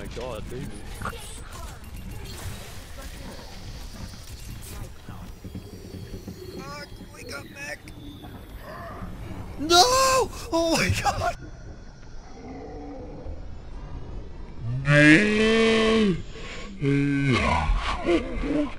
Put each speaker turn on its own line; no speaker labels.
god, dude.
Wake up, Mac! No! Oh my god!